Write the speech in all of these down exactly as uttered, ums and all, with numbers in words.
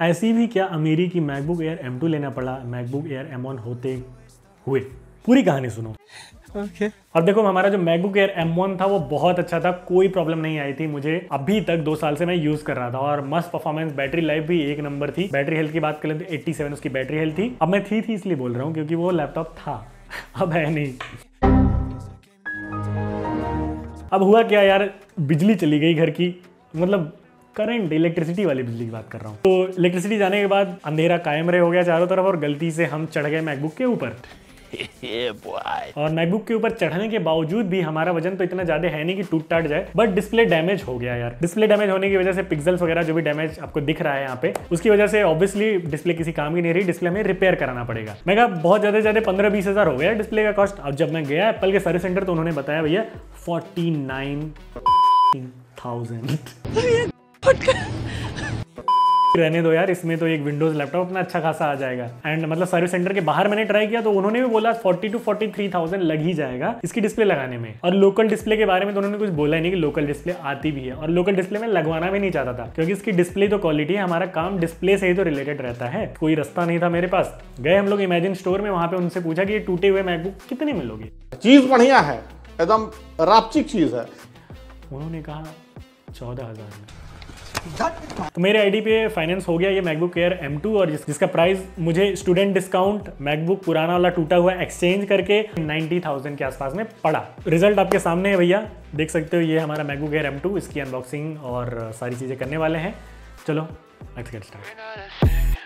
ऐसी भी क्या अमीरी की मैकबुक एयर एम टू लेना पड़ा मैकबुक एयर एम वन होते हुए। पूरी कहानी सुनो। Okay okay. और देखो हमारा जो मैकबुक एयर एम वन था वो बहुत अच्छा था, कोई प्रॉब्लम नहीं आई थी मुझे। अभी तक दो साल से मैं यूज कर रहा था और मस्त परफॉर्मेंस, बैटरी लाइफ भी एक नंबर थी। बैटरी हेल्थ की बात करें तो सत्तासी उसकी बैटरी हेल्थ थी। अब मैं थी थी इसलिए बोल रहा हूँ क्योंकि वो लैपटॉप था, अब है नहीं। अब हुआ क्या यार, बिजली चली गई घर की, मतलब करंट इलेक्ट्रिसिटी वाली बिजली की बात कर रहा हूँ। तो इलेक्ट्रिसिटी जाने के बाद अंधेरा कायम रहे हो गया चारों तरफ और गलती से हम चढ़ गए मैकबुक के ऊपर। और मैकबुक के ऊपर चढ़ने के बावजूद भी हमारा वजन तो इतना ज्यादा है नहीं कि टूट टाट जाए, बट डिस्प्ले डैमेज हो गया यार। डिस्प्ले डैमेज होने की वजह से पिक्सेल्स वगैरह जो भी डैमेज आपको दिख रहा है यहाँ पे, उसकी वजह से ऑब्वियसली डिस्प्ले किसी काम की नहीं रही, डिस्प्ले में रिपेयर कराना पड़ेगा। मैं कहा बहुत ज्यादा ज्यादा पंद्रह बीस हजार हो गया डिस्प्ले का कॉस्ट। अब जब मैं गया एप्पल के सर्विस सेंटर तो उन्होंने बताया भैया फोर्टी नाइन थाउजेंड रहने दो यार, इसमें तो एक विंडोज लैपटॉप अपना अच्छा खासा आ जाएगा। एंड मतलब सर्विस सेंटर के बाहर मैंने ट्राई किया तो उन्होंने भी बोला चालीस टू तैंतालीस हज़ार लग ही जाएगा इसकी डिस्प्ले लगाने में। और लोकल डिस्प्ले के बारे में तो उन्होंने कुछ बोला ही नहीं कि लोकल डिस्प्ले आती भी है, और लोकल डिस्प्ले में लगवाना भी नहीं चाहता था क्योंकि इसकी डिस्प्ले तो क्वालिटी है, हमारा काम डिस्प्ले से ही तो रिलेटेड रहता है। कोई रास्ता नहीं था मेरे पास। गए हम लोग इमेजिन स्टोर में, वहां पे उनसे पूछा कि ये टूटे हुए मैकबुक कितने में लोगे। चीज बढ़िया है, एकदम रापचिक चीज है। उन्होंने कहा चौदह हजार में। तो मेरे आईडी पे फाइनेंस हो गया ये मैकबुक एयर एम टू, और जिस, जिसका प्राइस मुझे स्टूडेंट डिस्काउंट मैकबुक पुराना वाला टूटा हुआ एक्सचेंज करके नब्बे हज़ार के आसपास में पड़ा। रिजल्ट आपके सामने है भैया, देख सकते हो। ये हमारा मैकबुक एयर एम टू, इसकी अनबॉक्सिंग और सारी चीजें करने वाले हैं। चलो लेट्स गेट स्टार्ट।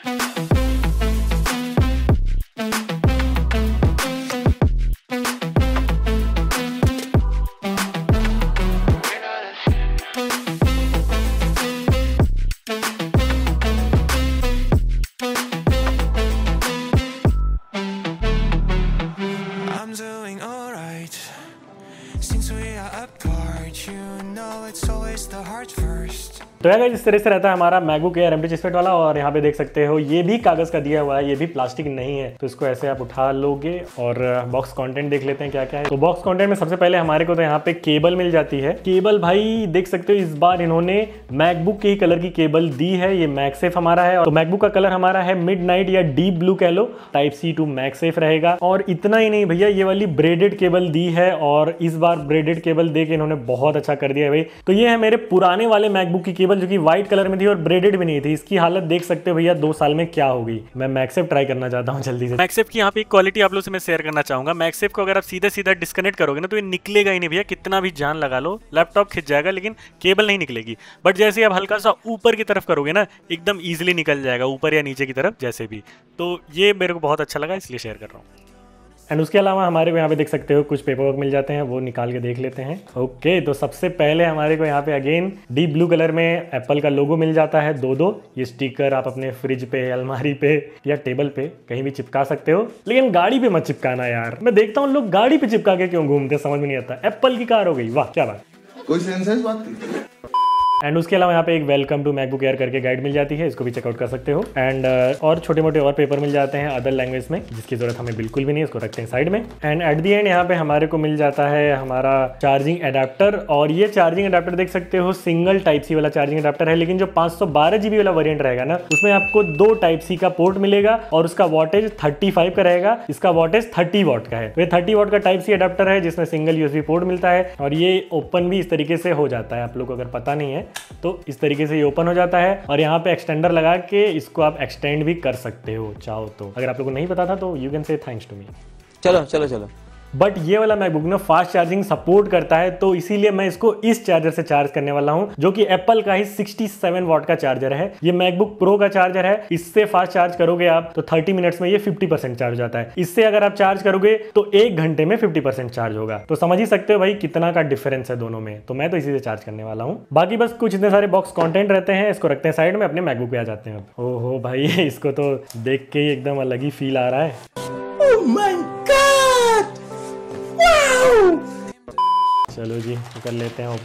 तो यार इस तरह से रहता है हमारा MacBook Air M two chipset वाला। और यहाँ पे देख सकते हो ये भी कागज का दिया हुआ है, ये भी प्लास्टिक नहीं है। तो इसको ऐसे आप उठा लोगे और बॉक्स कंटेंट देख लेते हैं क्या क्या है। तो बॉक्स कंटेंट में सबसे पहले हमारे को तो यहाँ पे केबल मिल जाती है। केबल भाई देख सकते हो, इस बार इन्होंने मैकबुक के ही कलर की केबल दी है। ये मैगसेफ हमारा है, तो मैकबुक का कलर हमारा है मिडनाइट या डीप ब्लू कह लो, टाइप सी टू मैगसेफ रहेगा। और इतना ही नहीं भैया, ये वाली ब्रेडेड केबल दी है, और इस बार ब्रेडेड केबल दे के इन्होंने बहुत अच्छा कर दिया है भाई। तो ये है मेरे पुराने वाले मैकबुक की केबल जो कि व्हाइट कलर में थी और ब्रेडेड भी नहीं थी। इसकी हालत देख सकते हो भैया दो साल में क्या हो गई। मैं मैगसेफ ट्राई करना चाहता हूँ जल्दी से। मैगसेफ की यहाँ पे एक क्वालिटी आप लोगों से मैं शेयर करना चाहूंगा। मैगसेफ को अगर आप सीधा सीधा डिस्कनेक्ट करोगे ना तो ये निकलेगा ही नहीं भैया, कितना भी जान लगा लो, लैपटॉप खिंच जाएगा लेकिन केबल नहीं निकलेगी। बट जैसे आप हल्का सा ऊपर की तरफ करोगे ना, एकदम ईजिली निकल जाएगा, ऊपर या नीचे की तरफ जैसे भी। तो ये मेरे को बहुत अच्छा लगा, इसलिए शेयर कर रहा हूँ। एंड उसके अलावा हमारे को यहाँ पे देख सकते हो कुछ पेपर वर्क मिल जाते हैं, वो निकाल के देख लेते हैं। ओके, तो सबसे पहले हमारे को यहाँ पे अगेन डीप ब्लू कलर में एप्पल का लोगो मिल जाता है, दो दो। ये स्टिकर आप अपने फ्रिज पे, अलमारी पे या टेबल पे कहीं भी चिपका सकते हो, लेकिन गाड़ी पे मत चिपकाना यार। मैं देखता हूँ लोग गाड़ी पे चिपका के क्यों घूमते, समझ में नहीं आता। एप्पल की कार हो गई, वाह क्या बात, कोई सेंस है इस बात की। एंड उसके अलावा यहाँ पे एक वेलकम टू मैकबुक एयर करके गाइड मिल जाती है, इसको भी चेकआउट कर सकते हो। एंड uh, और छोटे मोटे और पेपर मिल जाते हैं अदर लैंग्वेज में, जिसकी जरूरत हमें बिल्कुल भी नहीं, इसको रखते हैं साइड में। एंड एट दी एंड यहाँ पे हमारे को मिल जाता है हमारा चार्जिंग एडाप्टर। और ये चार्जिंग एडाप्टर देख सकते हो सिंगल टाइप सी वाला चार्जिंग एडाप्टर है, लेकिन जो पाँच सौ बारह जीबी वाला वेरियंट रहेगा ना, उसमें आपको दो टाइप सी का पोर्ट मिलेगा और उसका वॉटेज थर्टी फाइव का रहेगा, इसका वॉटेज थर्टी वॉट का है। तो ये थर्टी वॉट का टाइप सी एडाप्टर है जिसमें सिंगल यूएसबी पोर्ट मिलता है, और ये ओपन भी इस तरीके से हो जाता है। आप लोग को अगर पता नहीं है तो इस तरीके से ये ओपन हो जाता है, और यहाँ पे एक्सटेंडर लगा के इसको आप एक्सटेंड भी कर सकते हो चाहो तो। अगर आप लोगों को नहीं पता था तो you can say thanks to me. चलो चलो चलो। बट ये वाला मैकबुक ना फास्ट चार्जिंग सपोर्ट करता है, तो इसीलिए मैं इसको इस चार्जर से चार्ज करने वाला हूं, जो कि एप्पल का ही सड़सठ वॉट का चार्जर है। ये मैकबुक प्रो का चार्जर है, इससे फास्ट चार्ज करोगे आप तो तीस मिनट्स में ये पचास परसेंट चार्ज हो जाता है। इससे अगर आप चार्ज करोगे तो एक घंटे में पचास परसेंट चार्ज होगा। तो समझ ही सकते हो भाई कितना का डिफरेंस है दोनों में। तो मैं तो इसी से चार्ज करने वाला हूँ। बाकी बस कुछ इतने सारे बॉक्स कॉन्टेंट रहते हैं, इसको रखते हैं साइड में, अपने मैकबुक पे आ जाते हैं। ओहो भाई, इसको तो देख के एकदम अलग ही फील आ रहा है। oh my God! चलो जी कर लेते हैं ओपन।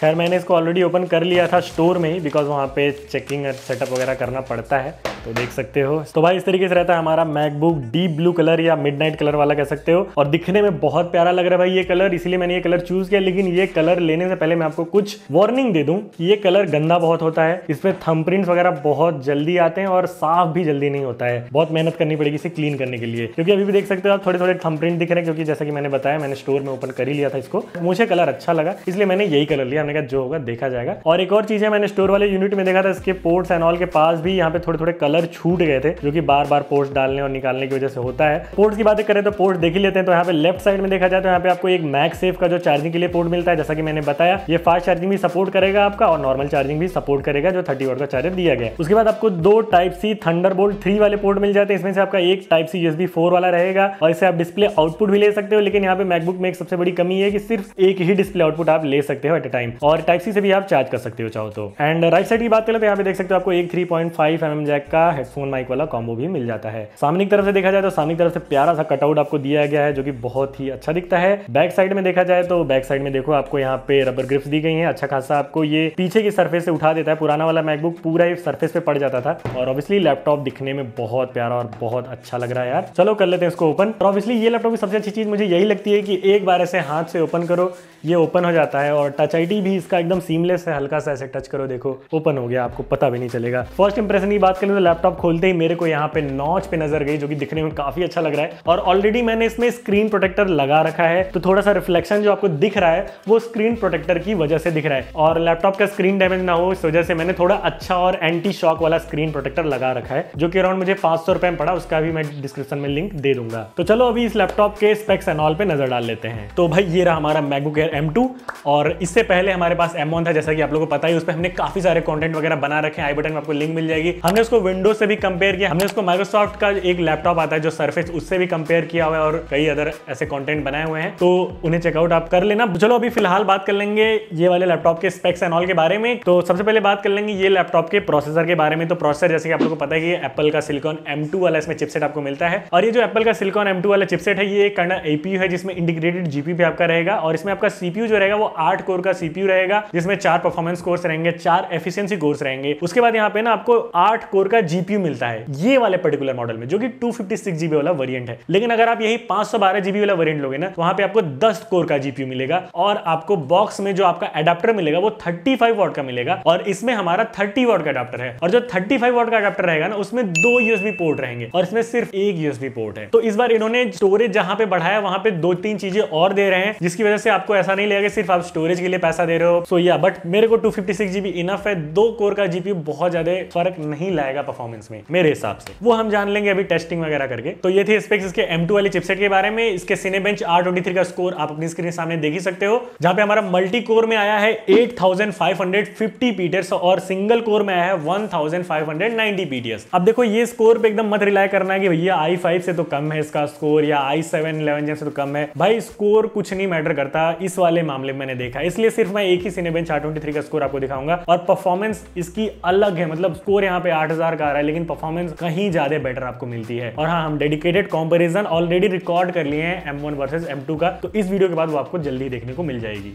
खैर मैंने इसको ऑलरेडी ओपन कर लिया था स्टोर में ही, बिकॉज वहाँ पे चेकिंग सेटअप वगैरह करना पड़ता है, तो देख सकते हो। तो भाई इस तरीके से रहता है हमारा मैकबुक, डीप ब्लू कलर या मिडनाइट कलर वाला कह सकते हो, और दिखने में बहुत प्यारा लग रहा है भाई ये कलर, इसीलिए मैंने ये कलर चूज किया। लेकिन ये कलर लेने से पहले मैं आपको कुछ वार्निंग दे दूं कि ये कलर गंदा बहुत होता है, इसमें थंबप्रिंट्स वगैरह बहुत जल्दी आते हैं और साफ भी जल्दी नहीं होता है, बहुत मेहनत करनी पड़ेगी इसे क्लीन करने के लिए, क्योंकि अभी भी देख सकते हो आप थोड़े थोड़े थंबप्रिंट दिख रहे हैं, क्योंकि जैसा कि मैंने बताया मैंने स्टोर में ओपन कर ही लिया था इसको, मुझे कलर अच्छा लगा इसलिए मैंने यही कलर लिया। हमने कहा जो होगा देखा जाएगा। और एक और चीज है, मैंने स्टोर वाले यूनिट में देखा था इसके पोर्ट्स एंड ऑल के पास भी यहाँ पे थोड़े थोड़े कलर छूट गए थे, जो कि बार बार पोर्ट्स डालने और निकालने की वजह से होता है। पोर्ट्स की बातें करें तो पोर्ट देख ही लेते हैं। तो यहाँ पे लेफ्ट साइड में देखा जाए तो यहाँ पे आपको एक मैगसेफ का जो चार्जिंग के लिए पोर्ट मिलता है, जैसा कि मैंने बताया ये फास्ट चार्जिंग भी सपोर्ट करेगा आपका और नॉर्मल चार्जिंग भी सपोर्ट करेगा, जो थर्टी वॉट का चार्जर दिया गया है। उसके बाद आपको दो टाइप सी थंडरबोल्ट थ्री वाले पोर्ट मिल जाते हैं, इसमें से आपका एक टाइप सी यूएसबी फोर वाला रहेगा और इससे आप डिस्प्ले आउटपुट भी ले सकते हो। लेकिन यहाँ पे मैकबुक में एक सबसे बड़ी कमी है कि सिर्फ एक ही डिस्प्ले आउटपुट आप ले सकते हो एट अ टाइम, और टाइप सी से भी आप चार्ज कर सकते हो चाहो तो। एंड राइट साइड की बात करें तो यहाँ पे देख सकते हो आपको एक three point five M M jack का हेडफोन माइक वाला कॉम्बो भी मिल जाता है। सामने की तरफ से देखा जाए तो सामने की तरफ से प्यारा सा कटआउट आपको दिया गया है, जो कि बहुत ही अच्छा दिखता है। बैक साइड में देखा जाए तो बैक साइड में देखो आपको यहाँ पे रबर ग्रिप्स दी गई हैं, अच्छा खासा आपको ये पीछे की सरफेस से उठा देता है। पुराना वाला मैकबुक पूरा ही सरफेस पे पड़ जाता था, और ऑब्वियसली लैपटॉप दिखने में बहुत प्यारा और बहुत अच्छा लग रहा है यार। चलो कर लेते हैं इसको ओपन। और ऑब्वियसली ये लैपटॉप की सबसे अच्छी चीज मुझे यही लगती है कि एक बार ऐसे हाथ से ओपन करो ये ओपन हो जाता है, और टच आईडी भी इसका एकदम सीमलेस है, हल्का सा ऐसे टच करो देखो ओपन हो गया, आपको पता भी नहीं चलेगा। फर्स्ट इंप्रेशन की बात करें तो लैपटॉप खोलते ही मेरे को यहाँ पे नॉच पे नजर गई, जो कि दिखने में काफी अच्छा लग रहा है। और ऑलरेडी मैंने इसमें स्क्रीन प्रोटेक्टर लगा रखा है, तो थोड़ा सा रिफ्लेक्शन जो आपको दिख रहा है वो स्क्रीन प्रोटेक्टर की वजह से दिख रहा है, और लैपटॉप का स्क्रीन डैमेज ना हो इस वजह से मैंने थोड़ा अच्छा और एंटी शॉक वाला स्क्रीन प्रोटेक्टर लगा रखा है, जो कि अराउंड मुझे पांच सौ रुपए में पड़ा, उसका भी मैं डिस्क्रिप्शन में लिंक दे दूंगा। तो चलो अभी इस लैपटॉप के स्पेक्स एंड ऑल पे नजर डाल लेते हैं। तो भाई ये रहा हमारा मैकबुक एयर एम टू, और इससे पहले हमारे पास एम वन था, जैसा कि आप लोगों को पता ही, उस पर हमने काफी सारे कंटेंट वगैरह बना रखे हैं, आई बटन में आपको लिंक मिल जाएगी। हमने उसको विंडोज से भी कंपेयर किया, हमने उसको माइक्रोसॉफ्ट का एक लैपटॉप आता है जो सरफेस, उससे भी कंपेयर किया हुआ है, और कई अदर ऐसे कंटेंट बनाए हुए हैं, तो उन्हें चेकआउट आप कर लेना। चलो अभी फिलहाल बात कर लेंगे ये वाले लैपटॉप के स्पेक्स एंड ऑल के बारे में। तो सबसे पहले बात कर लेंगे ये लैपटॉप के प्रोसेसर के बारे में। तो प्रोसेसर जैसे कि आप लोगों को पता है कि एप्पल का सिलिकॉन एम टू वाला इसमें चिपसेट आपको मिलता है, और ये जो एप्पल का सिलिकॉन एम टू वाला चिपसेट है ये एक एपीयू है जिसमें इंटीग्रेटेड जीपीयू भी आपका रहेगा, और इसमें आपका सीपीयू जो रहेगा वो आठ कोर का सीपीयू रहेगा, जिसमें चार परफॉर्मेंस कोर्स रहेंगे, चार एफिशिएंसी कोर्स रहेंगे। उसके बाद यहाँ पे ना आपको आठ कोर का जीपीयू मिलता है ये वाले पर्टिकुलर मॉडल में, जो कि टू फिफ्टी सिक्स जीबी वाला वेरिएंट है। लेकिन अगर आप यही पांच सौ बारह जीबी वाला वेरिएंट लोगे ना, तो वहां पे आपको दस कोर का जीपीयू मिलेगा, और आपको बॉक्स में जो आपका एडाप्टर मिलेगा वो थर्टी फाइव वॉट का मिलेगा, और इसमें हमारा थर्टी वॉट का एडाप्टर है। और जो थर्टी फाइव वॉट का एडाप्टर रहेगा ना, उसमें दो यूएसबी पोर्ट रहेंगे, और इसमें सिर्फ एक यूएसबी पोर्ट है। तो इस बार इन्होंने स्टोरेज जहां पे बढ़ाया वहां पे दो तीन चीजें और दे रहे हैं, जिसकी वजह से आपको ऐसा नहीं लगेगा सिर्फ आप स्टोरेज के लिए पैसा दे रहे हो। सो या बट मेरे को two fifty six GB enough है, दो कोर का जीपीयू बहुत ज्यादा फर्क नहीं लाएगा परफॉर्मेंस में मेरे हिसाब से, वो हम जान लेंगे अभी टेस्टिंग वगैरह करके। तो ये थी स्पेक्स इसके एम टू वाली चिपसेट के बारे में। इसके सिनेबेंच आर ट्वेंटी थ्री का स्कोर आप अपनी स्क्रीन सामने देख ही सकते हो, जहां पे हमारा मल्टी कोर में आया है eight thousand five hundred fifty PTS और सिंगल कोर में आया है one thousand five hundred ninety PTS. अब देखो ये स्कोर पे एकदम मत रिलाई करना है कि भैया आई फाइव से तो कम है इसका स्कोर, या आई सेवन इलेवन जेन से तो कम है। भाई स्कोर कुछ नहीं मैटर करता इस वाले मामले में, मैंने देखा, इसलिए सिर्फ मैं एक ही सिनेबेंच आर ट्वेंटी थ्री का स्कोर आपको दिखाऊंगा, और परफॉर्मेंस इसकी अलग है। मतलब स्कोर यहाँ पे आठ हजार का आ रहा है, लेकिन परफॉर्मेंस कहीं ज्यादा बेटर आपको मिलती है। और हाँ, हम डेडिकेटेड कंपैरिजन ऑलरेडी रिकॉर्ड कर लिए हैं M one versus M two का, तो इस वीडियो के बाद वो आपको जल्दी देखने को मिल जाएगी।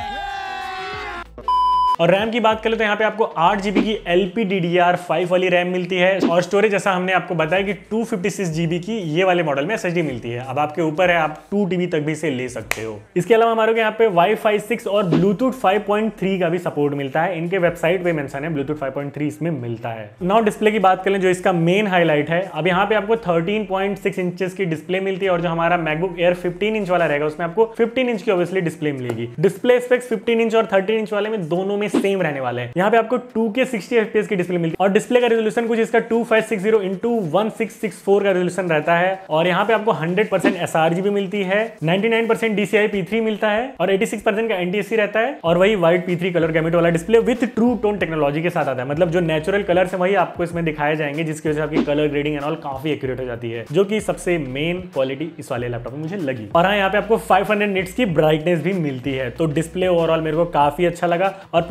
और रैम की बात करें तो यहाँ पे आपको आठ जीबी की L P D D R five वाली रैम मिलती है, और स्टोरेज जैसा हमने आपको बताया कि टू फिफ्टी सिक्स जीबी की ये वाले मॉडल में एस एस डी मिलती है। अब आपके ऊपर है, आप टू टीबी तक भी इसे ले सकते हो। इसके अलावा हमारे यहाँ पे वाईफाई सिक्स और ब्लूटूथ फाइव पॉइंट थ्री का भी सपोर्ट मिलता है, इनके वेबसाइट पे मेंशन है ब्लूटूथ फाइव पॉइंट थ्री इसमें मिलता है। नाउ डिस्प्ले की बात करें जो इसका मेन हाईलाइट है, अब यहाँ पे आपको थर्टीन पॉइंट सिक्स इंचेस की डिस्प्ले मिलती है, और जो हमारा मैकबुक एयर फिफ्टीन इंच वाला रहेगा उसमें आपको फिफ्टीन इंच की ऑब्वियसली डिस्प्ले मिलेगी। डिस्प्ले स्पेक्स फिफ्टीन इंच और थर्टीन इंच वाले में दोनों में सेम रहने वाले हैं। यहाँ पे आपको टू के सिक्सटी एफपीएस की डिस्प्ले मिलती है, और डिस्प्ले का रेजोल्यूशन कुछ इसका two five six zero into one six six four का रेजोल्यूशन रहता है, और यहाँ पे आपको हंड्रेड परसेंट एसआरजी भी मिलती है, ninety nine percent DCI P three मिलता है, और एटी सिक्स परसेंट का एनटीएससी रहता है, और वही white P three colour gamut वाला display with true tone technology के साथ आता है। मतलब जो नेचुरल कलर है वही आपको इसमें दिखाए जाएंगे, जिसकी वजह से आपकी कलर ग्रेडिंग एंड ऑल काफी एक्यूरेट हो जाती है, जो कि सबसे मेन क्वालिटी इस वाले लैपटॉप में मुझे लगी। और हाँ, यहाँ पे आपको फाइव हंड्रेड निट्स की ब्राइटनेस भी मिलती है, तो डिस्प्ले ओवरऑल मेरे को काफी अच्छा लगा। और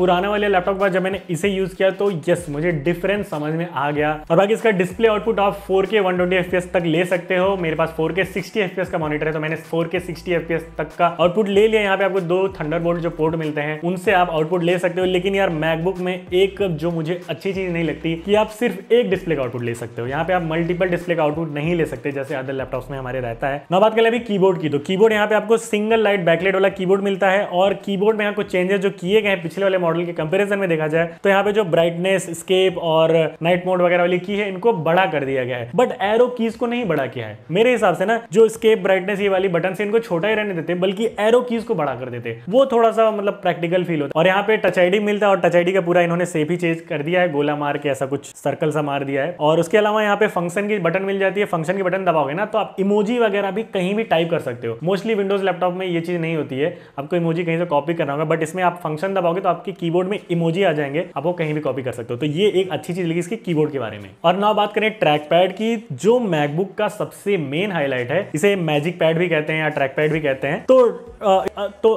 पुराना वाले लैपटॉप के बाद जब मैंने इसे यूज किया तो यस मुझे डिफरेंस समझ में आ गया। और बाकी इसका डिस्प्ले आउटपुट आप four K one twenty FPS तक ले सकते हो। मेरे पास फोर के सिक्सटी एफपीएस का मॉनिटर है तो मैंने फोर के सिक्सटी एफपीएस तक का आउटपुट ले लिया। यहाँ पे आपको दो थंडरबोल्ट जो पोर्ट मिलते हैं उनसे आप आउटपुट ले सकते हो। लेकिन यार मैकबुक में एक जो मुझे अच्छी चीज नहीं लगती कि आप सिर्फ एक डिस्प्ले का आउटपुट ले सकते हो। यहाँ पे आप मल्टीपल डिस्प्ले का आउटपुट नहीं ले सकते जैसे अदर लैपटॉप्स में हमारे रहता है। ना बात करें अभी कीबोर्ड की, तो कीबोर्ड यहाँ पे आपको सिंगल लाइट बैकलाइट वाला कीबोर्ड मिलता है। और कीबोर्ड में यहाँ कुछ चेंजेस जो किए गए हैं पिछले वाले मॉडल के कंपैरिजन में देखा जाए तो यहाँ पे जो ब्राइटनेस, स्केप और नाइट मोड वगैरह वाली की है इनको बड़ा कर दिया गया है, बट एरो कीज को नहीं बड़ा किया है। मेरे हिसाब से ना जो स्केप, ब्राइटनेस ये वाली बटन से इनको छोटा ही रहने देते बल्कि एरो कीज को बड़ा कर देते, वो थोड़ा सा मतलब प्रैक्टिकल फील होता है। और यहाँ पे टच आईडी मिलता है और टच आईडी का पूरा इन्होंने शेप ही चेंज कर दिया है, गोला मार के ऐसा कुछ सर्कल सा मार दिया है। और उसके अलावा यहाँ पे फंक्शन की बटन मिल जाती है। फंक्शन की बटन दबाओगे ना तो आप इमोजी वगैरह भी कहीं भी टाइप कर सकते हो। मोस्टली विंडोज लैपटॉप में ये चीज नहीं होती है, आपको इमोजी कहीं से कॉपी करना होगा, बट इसमें आप फंक्शन दबाओगे तो आपके कीबोर्ड में इमोजी आ जाएंगे, आप वो कहीं भी कॉपी कर सकते हो। तो ये एक अच्छी चीज लगी इसके कीबोर्ड के बारे में। और ना बात करें ट्रैक पैड की, जो मैकबुक का सबसे मेन हाईलाइट है, इसे मैजिक पैड भी कहते हैं या ट्रैक पैड भी कहते हैं। तो आ, आ, तो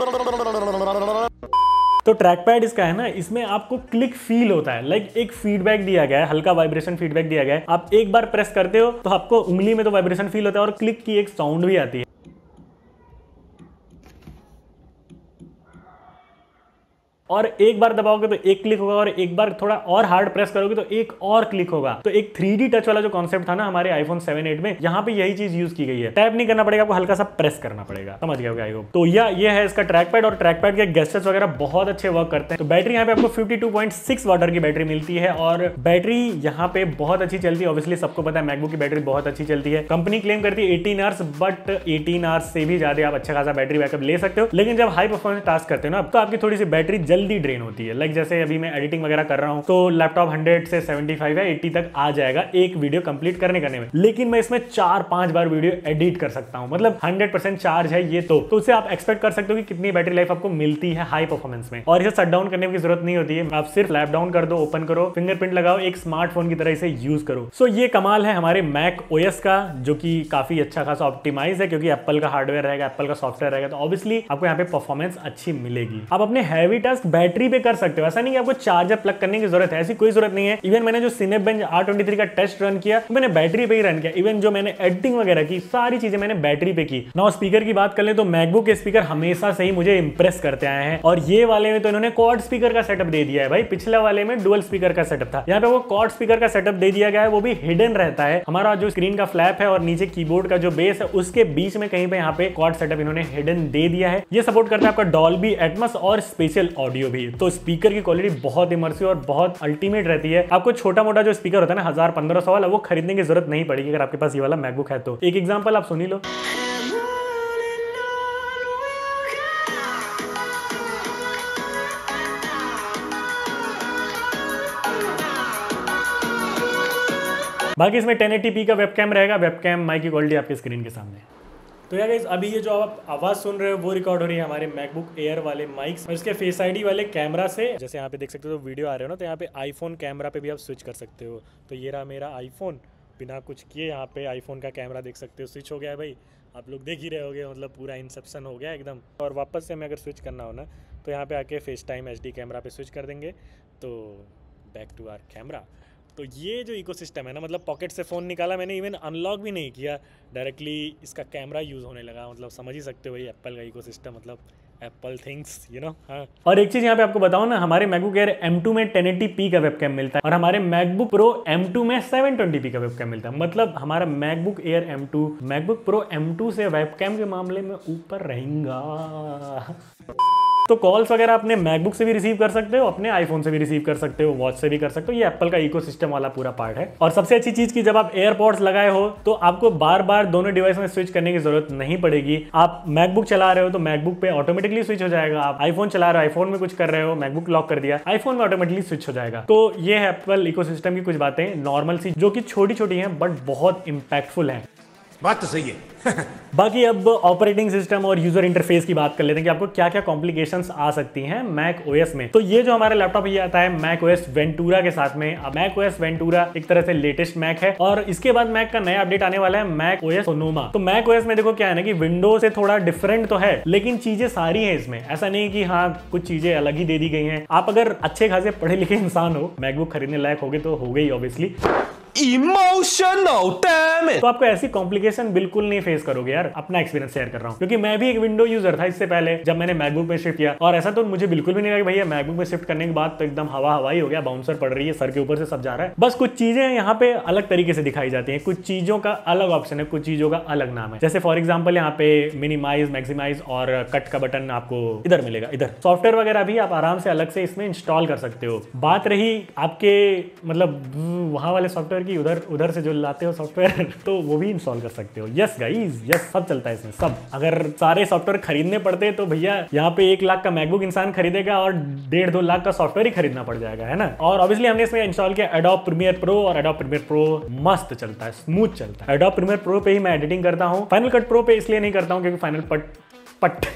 तो ट्रैक पैड इसका है ना, इसमें आपको क्लिक फील होता है, लाइक एक फीडबैक दिया गया है, हल्का वाइब्रेशन फीडबैक दिया गया है। आप एक बार प्रेस करते हो तो आपको उंगली में तो वाइब्रेशन फील होता है और क्लिक की एक साउंड भी आती है। और एक बार दबाओगे तो एक क्लिक होगा और एक बार थोड़ा और हार्ड प्रेस करोगे तो एक और क्लिक होगा। तो एक थ्री डी टच वाला जो कॉन्सेप्ट था ना हमारे आईफोन सेवन एट में, यहाँ पे यही चीज यूज की गई है। टैप नहीं करना पड़ेगा, आपको हल्का सा प्रेस करना पड़ेगा। समझ गए आई होप। तो यह ये है इसका ट्रैक पैड और ट्रैक पैड के गेस्टर्स वगैरह बहुत अच्छे वर्क करते हैं। तो बैटरी यहाँ पे आपको fifty two point six watt hour की बैटरी मिलती है और बैटरी यहाँ पे बहुत अच्छी चलती है। ऑब्वियसली सबको पता है मैकबुक की बैटरी बहुत अच्छी चलती है। कंपनी क्लेम करती है eighteen hours, but eighteen hours से भी ज्यादा आप अच्छा खासा बैटरी बैकअप ले सकते हो। लेकिन जब हाई परफॉर्मेंस टास्क करते हो ना तो आपकी थोड़ी सी बैटरी जल्दी ड्रेन होती है। लाइक like जैसे अभी मैं एडिटिंग वगैरह कर रहा हूं तो लैपटॉप हंड्रेड से सेवेंटी फाइव या एटी तक आ जाएगा एक वीडियो कंप्लीट करने करने में, लेकिन मैं इसमें चार पांच बार वीडियो एडिट कर सकता हूं। मतलब हंड्रेड परसेंट चार्ज है ये, तो तो उससे आप एक्सपेक्ट कर सकते हो कि कितनी बैटरी लाइफ आपको मिलती है हाई परफॉर्मेंस में। और इसे शट डाउन करने की जरूरत नहीं होती है, आप सिर्फ लैप डाउन कर दो, ओपन करो, फिंगरप्रिंट लगाओ, एक स्मार्टफोन की तरह इसे यूज करो। सो ये कमाल है हमारे मैक ओएस का, जो कि काफी अच्छा खासा ऑप्टिमाइज है क्योंकि एप्पल का हार्डवेयर रहेगा, एप्पल का सॉफ्टवेयर रहेगा, तो ऑब्वियसली आपको यहाँ पे परफॉर्मेंस अच्छी मिलेगी। आप अपने हैवी टास्क बैटरी पे कर सकते हो, ऐसा नहीं कि आपको चार्जर प्लग करने की जरूरत है, ऐसी कोई जरूरत नहीं है। इवन मैंने जो सिनेबेंच आर ट्वेंटी थ्री का टेस्ट रन किया तो मैंने बैटरी पे ही रन किया। इवन जो मैंने एडिटिंग वगैरह की सारी चीजें मैंने बैटरी पे की। नाउ स्पीकर की बात कर ले तो मैकबुक के स्पीकर हमेशा से ही मुझे इंप्रेस करते आए हैं और ये वाले में तो इन्होंने क्वाड स्पीकर का सेटअप दे दिया है भाई। पिछले वाले में डुअल स्पीकर का सेटअप था, यहाँ पे वो क्वाड स्पीकर का सेटअप दे दिया गया है, वो भी हिडन रहता है। हमारा जो स्क्रीन का फ्लैप है और नीचे कीबोर्ड का जो बेस है उसके बीच में कहीं पे यहाँ पे क्वाड सेटअप इन्होंने हिडन दे दिया है। ये सपोर्ट करता है आपका डॉल्बी एटमॉस और स्पेशल ऑडियो भी। तो स्पीकर की क्वालिटी बहुत इमर्सिव और बहुत अल्टीमेट रहती है। आपको छोटा मोटा जो स्पीकर होता है ना हजार पंद्रह सौ वाला, वो खरीदने की जरूरत नहीं पड़ेगी अगर आपके पास ये वाला मैकबुक है तो। एक एग्जांपल आप सुन ही लो। बाकी इसमें टेन एटी पी का वेबकैम रहेगा, वेबकैम माइक की क्वालिटी आपके स्क्रीन के सामने। तो यार गाइस अभी ये जो आप आवाज़ सुन रहे हो वो रिकॉर्ड हो रही है हमारे मैकबुक एयर वाले माइक्स और इसके फेस आईडी वाले कैमरा से। जैसे यहाँ पे देख सकते हो तो वीडियो आ रहे हो ना, तो यहाँ पे आईफोन कैमरा पे भी आप स्विच कर सकते हो। तो ये रहा मेरा आईफोन, बिना कुछ किए यहाँ पे आईफोन का कैमरा देख सकते हो स्विच हो गया है भाई। आप लोग देख ही रहे होगे, मतलब पूरा इंसेप्शन हो गया एकदम। और वापस से हमें अगर स्विच करना हो ना तो यहाँ पे आके FaceTime H D camera पे स्विच कर देंगे तो बैक टू आवर कैमरा। तो ये जो इकोसिस्टम है ना, मतलब पॉकेट से फ़ोन निकाला मैंने, इवन अनलॉक भी नहीं किया, डायरेक्टली इसका कैमरा यूज़ होने लगा। मतलब समझ ही सकते हो भाई एप्पल का इकोसिस्टम, मतलब एप्पल थिंग्स यू नो। हाँ, और एक चीज़ यहाँ पे आपको बताऊँ ना, हमारे मैकबुक एयर एम टू में टेन एटी पी का वेबकैम मिलता है और हमारे मैकबुक प्रो एम टू में सेवन ट्वेंटी पी का वेबकैम मिलता है। मतलब हमारा MacBook Air M two MacBook Pro M two से वेबकैम के मामले में ऊपर रहेगा। तो कॉल्स वगैरह अपने मैकबुक से भी रिसीव कर सकते हो, अपने आईफोन से भी रिसीव कर सकते हो, वॉच से भी कर सकते हो। ये एप्पल का इकोसिस्टम वाला पूरा पार्ट है। और सबसे अच्छी चीज की जब आप एयरपॉड्स लगाए हो तो आपको बार बार दोनों डिवाइस में स्विच करने की जरूरत नहीं पड़ेगी। आप मैकबुक चला रहे हो तो मैकबुक पे ऑटोमेटिकली स्विच हो जाएगा। आप आईफोन चला रहे हो, आईफोन में कुछ कर रहे हो, मैकबुक लॉक कर दिया, आईफोन में ऑटोमेटिकली स्विच हो जाएगा। तो ये है एप्पल इकोसिस्टम की कुछ बातें नॉर्मल सी, जो कि छोटी छोटी हैं बट बहुत इंपैक्टफुल हैं। बात तो सही है। बाकी अब ऑपरेटिंग सिस्टम और यूजर इंटरफेस की बात कर लेते हैं कि आपको क्या क्या कॉम्प्लिकेशंस आ सकती हैं मैक ओएस में। तो ये जो हमारा लैपटॉप ये आता है मैक ओएस वेंटूरा के साथ में। अब मैक ओएस वेंटूरा एक तरह से लेटेस्ट मैक है और इसके बाद मैक का नया अपडेट आने वाला है मैक ओएस सोनोमा। तो मैक ओएस में देखो क्या है ना कि विंडोज से थोड़ा डिफरेंट तो है लेकिन चीजें सारी है इसमें। ऐसा नहीं कि हाँ कुछ चीजें अलग ही दे दी गई हैं। आप अगर अच्छे खासे पढ़े लिखे इंसान हो, मैकबुक खरीदने लायक होगे तो हो गई ऑब्वियसली। Emotional damn it. तो आपको ऐसी कॉम्प्लिकेशन बिल्कुल नहीं फेस करोगे यार। अपना एक्सपीरियंस शेयर कर रहा हूँ क्योंकि मैं भी एक विंडो यूजर था इससे पहले जब मैंने मैकबुक में शिफ्ट किया और ऐसा तो मुझे बिल्कुल भी नहीं लगा भैया मैकबुक में शिफ्ट करने के बाद तो एकदम हवा हवाई हो गया, बाउंसर पड़ रही है सर के ऊपर से सब जा रहा है। बस कुछ चीजें यहाँ पे अलग तरीके से दिखाई जाती है, कुछ चीजों का अलग ऑप्शन है, कुछ चीजों का अलग नाम है। जैसे फॉर एग्जाम्पल यहाँ पे मिनिमाइज, मैक्सिमाइज और कट का बटन आपको इधर मिलेगा। इधर सॉफ्टवेयर वगैरह भी आप आराम से अलग से इसमें इंस्टॉल कर सकते हो। बात रही आपके मतलब वहां वाले सॉफ्टवेयर की, उधर उधर से जो लाते हो सॉफ्टवेयर तो वो भी इंस्टॉल कर सकते हो। यस गाइस, यस सब चलता है इसमें सब। अगर सारे सॉफ्टवेयर खरीदने पड़ते तो भैया यहाँ पे एक लाख का मैकबुक इंसान खरीदेगा और डेढ़ दो लाख का सॉफ्टवेयर ही खरीदना पड़ जाएगा, है ना। और ऑब्वियसली हमने इसमें इंस्टॉल किया एडोब प्रीमियर प्रो और एडोब प्रीमियर प्रो मस्त चलता है, स्मूथ चलता है। एडोब प्रीमियर प्रो पे ही मैं एडिटिंग करता हूँ, फाइनल कट प्रो पे इसलिए नहीं करता हूँ क्योंकि फाइनल पट पट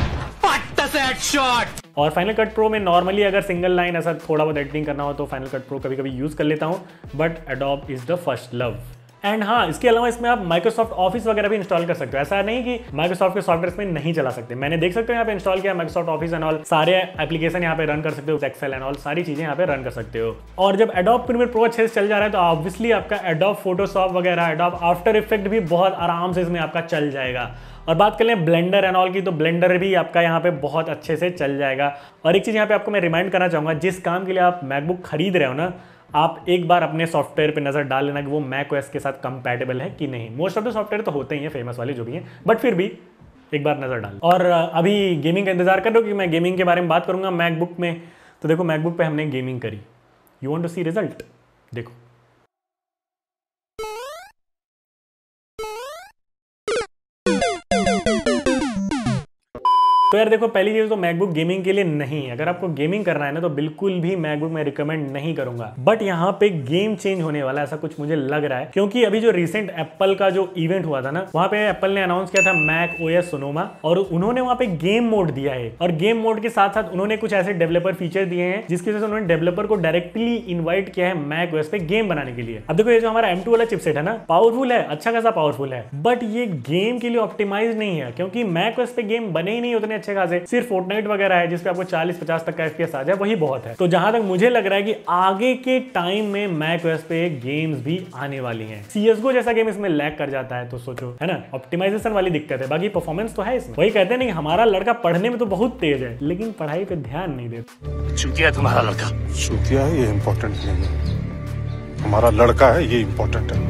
और फाइनल कट प्रो में नॉर्मली अगर सिंगल लाइन ऐसा थोड़ा बहुत एडिटिंग करना हो तो फाइनल कट प्रो कभी कभी यूज कर लेता हूँ, but Adobe is the first love. And हाँ, इसके अलावा इसमें आप माइक्रोसॉफ्ट ऑफिस वगैरह भी इंस्टॉल कर सकते हो। ऐसा नहीं कि माइक्रोसॉफ्ट के सॉफ्टवेयर इसमें नहीं चला सकते। मैंने देख सकते हो यहाँ पे इंस्टॉल किया माइक्रोसॉफ्ट ऑफिस एंड ऑल, सारे एप्लीकेशन यहाँ पे रन कर सकते हो, एक्सेल एंड ऑल सारी चीजें यहाँ पे रन कर सकते हो। और जब एडोब प्रीमियर प्रो अच्छे से चल जा रहा है तो ऑब्वियसली आपका एडोब फोटोशॉप वगैरह, एडोब आफ्टर इफेक्ट भी बहुत आराम से इसमें आपका चल जाएगा। और बात कर लें ब्लेंडर एंड ऑल की तो ब्लेंडर भी आपका यहाँ पे बहुत अच्छे से चल जाएगा। और एक चीज़ यहाँ पे आपको मैं रिमाइंड करना चाहूँगा, जिस काम के लिए आप मैकबुक खरीद रहे हो ना, आप एक बार अपने सॉफ्टवेयर पे नजर डाल लेना कि वो मैक ओएस के साथ कंपैटिबल है कि नहीं। मोस्ट ऑफ द सॉफ्टवेयर तो होते ही हैं फेमस वाले जो भी हैं, बट फिर भी एक बार नजर डाल। और अभी गेमिंग का इंतजार कर रहे हो कि मैं गेमिंग के बारे में बात करूंगा मैकबुक में, तो देखो मैकबुक पे हमने गेमिंग करी। You want to see result? देखो तो यार देखो, पहली चीज तो मैकबुक गेमिंग के लिए नहीं है। अगर आपको गेमिंग करना है ना तो बिल्कुल भी मैकबुक मैं रिकमेंड नहीं करूंगा। बट यहाँ पे गेम चेंज होने वाला है, ऐसा कुछ मुझे लग रहा है, क्योंकि अभी जो रिसेंट एप्पल का जो इवेंट हुआ था ना, वहां पे एप्पल ने अनाउंस किया था मैक ओएस सोनोमा और उन्होंने वहां पे गेम मोड दिया है। और गेम मोड के साथ साथ उन्होंने कुछ ऐसे डेवलपर फीचर दिए हैं जिसकी वजह से उन्होंने डेवलपर को डायरेक्टली इन्वाइट किया है मैक ओएस पे गेम बनाने के लिए। अब देखो ये जो हमारा एम टू वाला चिपसेट है ना, पावरफुल है, अच्छा खासा पावरफुल है, बट ये गेम के लिए ऑप्टिमाइज नहीं है क्योंकि मैक ओएस पे गेम बने ही नहीं उतने अच्छे खासे। सिर्फ फोर्टनाइट वगैरह है जिसपे आपको चालीस पचास तक का एफपीएस आ जाए, वही बहुत है। तो जहां तक मुझे लग रहा है कि आगे के टाइम में मैक ओएस पे गेम्स भी आने वाली हैं। सीएसगो जैसा गेम इसमें लैग कर जाता है तो सोचो, है ना, ऑप्टिमाइजेशन वाली दिक्कत है। बाकी परफॉर्मेंस तो है इसमें। वही कहते हैं नहीं, हमारा लड़का पढ़ने में तो बहुत तेज है लेकिन पढ़ाई पे ध्यान नहीं देता। चूतिया तुम्हारा लड़का। चूतिया है ये इम्पोर्टेंट नहीं है, हमारा लड़का है ये इम्पोर्टेंट है।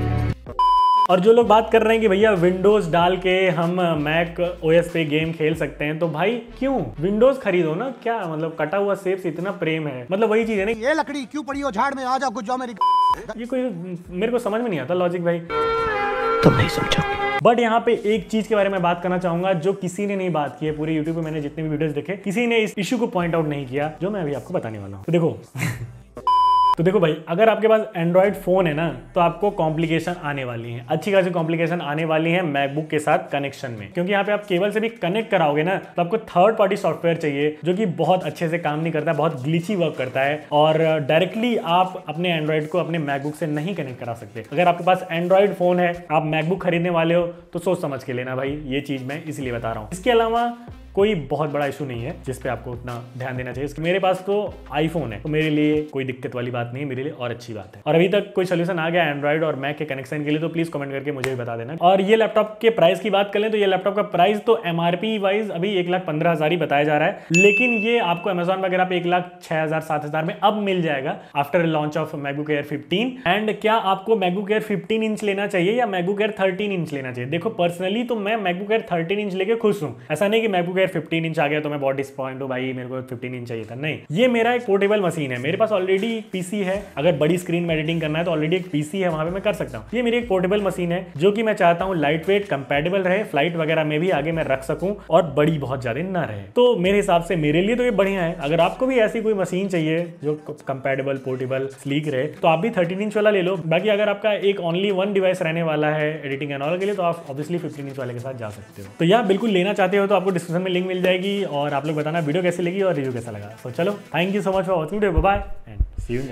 और जो लोग बात कर रहे हैं कि भैया विंडोज डाल के हम मैक ओएस पे गेम खेल सकते हैं, तो भाई क्यों विंडोज खरीदो ना। क्या मतलब कटा हुआ सेब से इतना प्रेम है, मतलब वही चीज है ना, ये लकड़ी क्यों पड़ी हो झाड़ में, आ जाओ कुछ जाओ मेरी। ये कोई मेरे को समझ में नहीं आता लॉजिक भाई, तुम नहीं समझोगे। बट यहाँ पे एक चीज के बारे में बात करना चाहूंगा जो किसी ने नहीं बात की है। पूरे यूट्यूब पे मैंने जितने भी वीडियोस देखे, किसी ने इस इशू को पॉइंट आउट नहीं किया जो मैं अभी आपको बताने वाला हूँ। तो देखो तो देखो भाई, अगर आपके पास एंड्रॉइड फोन है ना तो आपको कॉम्प्लिकेशन आने वाली है, अच्छी खासी कॉम्प्लिकेशन आने वाली है मैकबुक के साथ कनेक्शन में। क्योंकि यहाँ पे आप केबल से भी कनेक्ट कराओगे ना तो आपको थर्ड पार्टी सॉफ्टवेयर चाहिए जो कि बहुत अच्छे से काम नहीं करता है, बहुत ग्लिची वर्क करता है और डायरेक्टली आप अपने एंड्रॉइड को अपने मैकबुक से नहीं कनेक्ट करा सकते। अगर आपके पास एंड्रॉइड फोन है, आप मैकबुक खरीदने वाले हो तो सोच समझ के लेना भाई, ये चीज मैं इसलिए बता रहा हूँ। इसके अलावा कोई बहुत बड़ा इशू नहीं है जिसपे आपको उतना ध्यान देना चाहिए। मेरे पास तो आईफोन है तो मेरे लिए कोई दिक्कत वाली बात नहीं है, मेरे लिए और अच्छी बात है। और अभी तक कोई सोल्यूशन आ गया एंड्रॉइड और मैक के कनेक्शन के लिए तो प्लीज कमेंट करके मुझे भी बता देना। और ये लैपटॉप के प्राइस की बात करें तो ये लैपटॉप का प्राइस तो एमआरपी वाइज अभी एक लाख पंद्रह हजार ही बताया जा रहा है, लेकिन ये आपको अमेजोन वगैरह पे एक लाख छह हजार सात हजार में अब मिल जाएगा after launch of MacBook Air fifteen. And क्या आपको मैकबुक एयर फिफ्टीन इंच लेना चाहिए या मैकबुक एयर थर्टीन इंच लेना चाहिए? देखो पर्सनली तो मैं मैकबुक एयर थर्टीन इंच लेके खुश हूँ। ऐसा नहीं कि MacBook Air software fifteen inch आ गया तो मैं बहुत डिसपॉइंट हूँ, भाई मेरे को फिफ्टीन इंच चाहिए था। नहीं, ये मेरा एक पोर्टेबल मशीन है, मेरे पास ऑलरेडी एक पीसी है, अगर बड़ी स्क्रीन में एडिटिंग करना है तो ऑलरेडी एक पीसी है, वहां पे मैं कर सकता हूँ। ये मेरी एक पोर्टेबल मशीन है जो कि मैं चाहता हूँ लाइट वेट, कंपैटिबल रहे, फ्लाइट वगैरह में भी आगे मैं रख सकूं और बड़ी बहुत ज्यादा ना रहे। तो मेरे हिसाब से मेरे लिए तो ये बढ़िया है। अगर आपको भी ऐसी कोई मशीन चाहिए जो कंपैटिबल, पोर्टेबल, स्लीक रहे तो आप भी थर्टीन इंच वाला ले लो। बाकी अगर आपका एक ओनली वन डिवाइस रहने वाला है एडिटिंग एंड ऑल के लिए तो आप ऑब्वियसली फिफ्टीन इंच वाले के साथ जा सकते हो। तो यार बिल्कुल लेना चाहते हो तो आपको डिस्क्रिप्शन में लिंक मिल जाएगी और आप लोग बताना वीडियो कैसी लगी और रिव्यू कैसा लगा। तो चलो, thank you so much for watching video, bye and see you.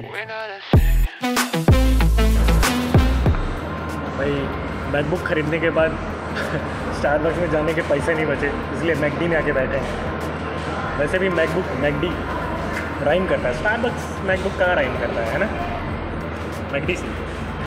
भाई मैकबुक खरीदने के बाद स्टारबक्स में जाने के पैसे नहीं बचे, इसलिए मैकडी में आके बैठे हैं। वैसे भी मैकबुक मैकडी राइम करता है, स्टारबक्स मैकबुक कहाँ राइम करता है, है ना? मैकडी से